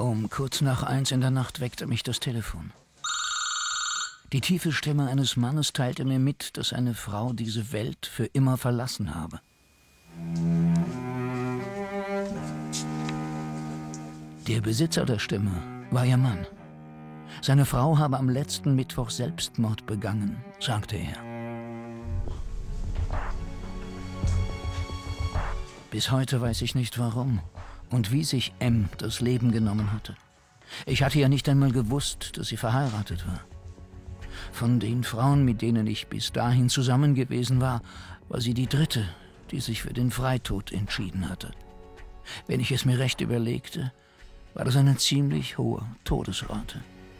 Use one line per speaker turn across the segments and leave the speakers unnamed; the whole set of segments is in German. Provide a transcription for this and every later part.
Um kurz nach 1 in der Nacht weckte mich das Telefon. Die tiefe Stimme eines Mannes teilte mir mit, dass eine Frau diese Welt für immer verlassen habe. Der Besitzer der Stimme war ihr Mann. Seine Frau habe am letzten Mittwoch Selbstmord begangen, sagte er. Bis heute weiß ich nicht warum und wie sich M. das Leben genommen hatte. Ich hatte ja nicht einmal gewusst, dass sie verheiratet war. Von den Frauen, mit denen ich bis dahin zusammen gewesen war, war sie die dritte, die sich für den Freitod entschieden hatte. Wenn ich es mir recht überlegte, war das eine ziemlich hohe Todesrate.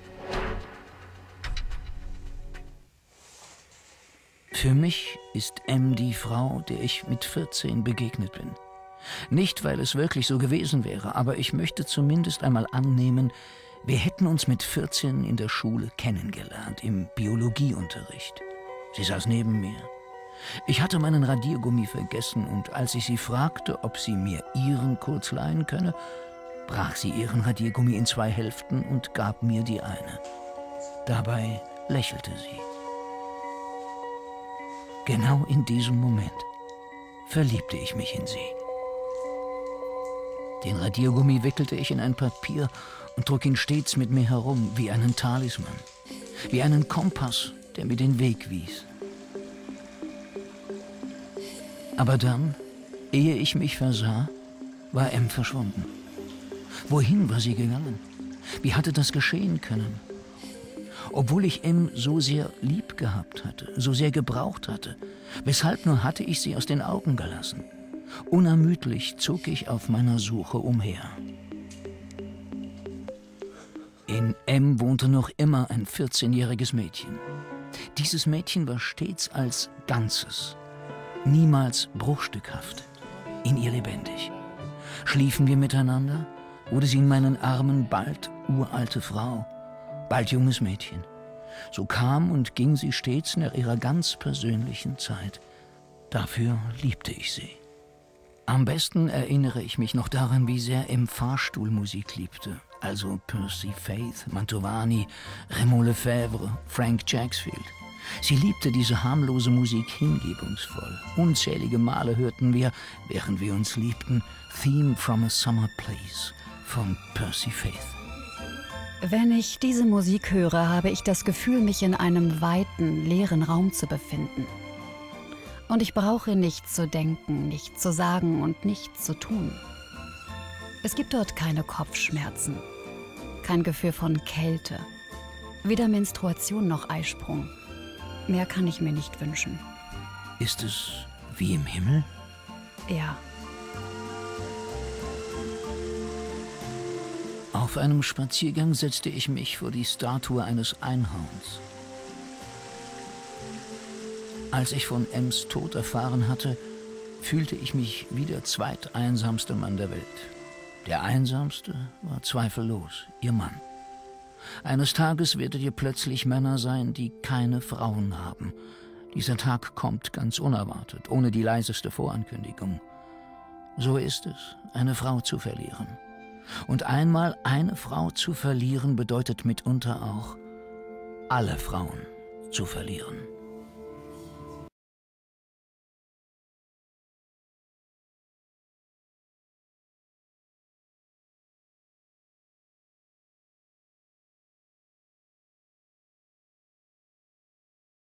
Für mich ist M. die Frau, der ich mit 14 begegnet bin. Nicht, weil es wirklich so gewesen wäre, aber ich möchte zumindest einmal annehmen, wir hätten uns mit 14 in der Schule kennengelernt, im Biologieunterricht. Sie saß neben mir. Ich hatte meinen Radiergummi vergessen und als ich sie fragte, ob sie mir ihren kurz leihen könne, brach sie ihren Radiergummi in 2 Hälften und gab mir die eine. Dabei lächelte sie. Genau in diesem Moment verliebte ich mich in sie. Den Radiergummi wickelte ich in ein Papier und trug ihn stets mit mir herum, wie einen Talisman, wie einen Kompass, der mir den Weg wies. Aber dann, ehe ich mich versah, war M. verschwunden. Wohin war sie gegangen? Wie hatte das geschehen können? Obwohl ich M. so sehr lieb gehabt hatte, so sehr gebraucht hatte, weshalb nur hatte ich sie aus den Augen gelassen? Unermüdlich zog ich auf meiner Suche umher. In M. wohnte noch immer ein 14-jähriges Mädchen. Dieses Mädchen war stets als Ganzes, niemals bruchstückhaft, in ihr lebendig. Schliefen wir miteinander, wurde sie in meinen Armen bald uralte Frau, bald junges Mädchen. So kam und ging sie stets nach ihrer ganz persönlichen Zeit. Dafür liebte ich sie. Am besten erinnere ich mich noch daran, wie sehr M. Fahrstuhlmusik liebte, also Percy Faith, Mantovani, Raymond Lefebvre, Frank Jacksfield. Sie liebte diese harmlose Musik hingebungsvoll. Unzählige Male hörten wir, während wir uns liebten, Theme from a Summer Place von Percy Faith.
Wenn ich diese Musik höre, habe ich das Gefühl, mich in einem weiten, leeren Raum zu befinden. Und ich brauche nichts zu denken, nichts zu sagen und nichts zu tun. Es gibt dort keine Kopfschmerzen, kein Gefühl von Kälte, weder Menstruation noch Eisprung. Mehr kann ich mir nicht wünschen.
Ist es wie im Himmel?
Ja.
Auf einem Spaziergang setzte ich mich vor die Statue eines Einhorns. Als ich von Ems Tod erfahren hatte, fühlte ich mich wie der zweiteinsamste Mann der Welt. Der einsamste war zweifellos ihr Mann. Eines Tages werdet ihr plötzlich Männer sein, die keine Frauen haben. Dieser Tag kommt ganz unerwartet, ohne die leiseste Vorankündigung. So ist es, eine Frau zu verlieren. Und einmal eine Frau zu verlieren bedeutet mitunter auch, alle Frauen zu verlieren.